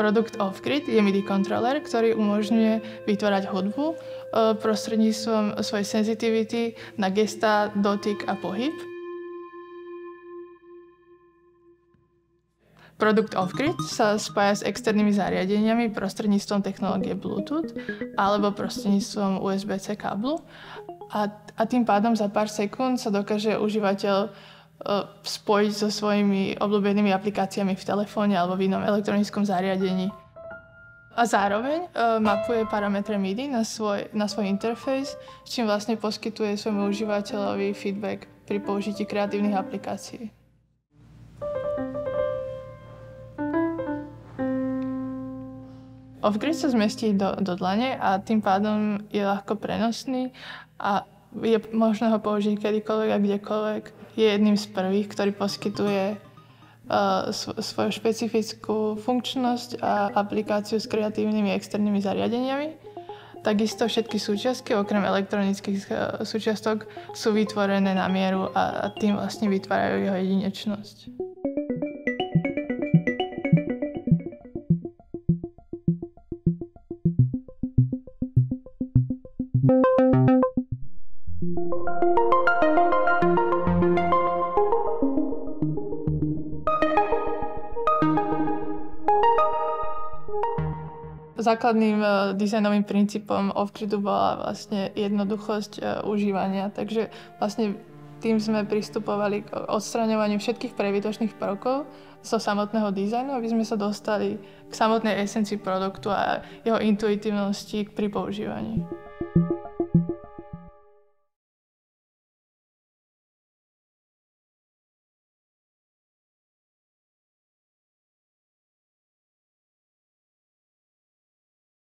Produkt Off-Grid je MIDI kontroler, ktorý umožňuje vytvárať hudbu prostredníctvom svojej senzitivity na gestá, dotyk a pohyb. Produkt Off-Grid sa spája s externými zariadeniami prostredníctvom technológie Bluetooth alebo prostredníctvom USB-C káblu a tým pádom za pár sekúnd sa dokáže užívateľ spojiť so svojimi obľúbenými aplikáciami v telefóne alebo v inom elektronickom zariadení. A zároveň mapuje parametre MIDI na svoj interfejs, s čím vlastne poskytuje svojmu užívateľovi feedback pri použití kreatívnych aplikácií. Off-Grid sa zmestí do dlane a tým pádom je ľahko prenosný a je možné ho použiť kedykoľvek a kdekoľvek. Je jedným z prvých, ktorý poskytuje svoju špecifickú funkčnosť a aplikáciu s kreatívnymi externými zariadeniami. Takisto všetky súčiastky, okrem elektronických súčiastok, sú vytvorené na mieru a tým vlastne vytvárajú jeho jedinečnosť. Základným dizajnovým princípom Off-Gridu bola vlastne jednoduchosť užívania, takže vlastne tým sme pristupovali k odstraňovaniu všetkých prebytočných prvkov zo samotného dizajnu, aby sme sa dostali k samotnej esencii produktu a jeho intuitívnosti pri používaní.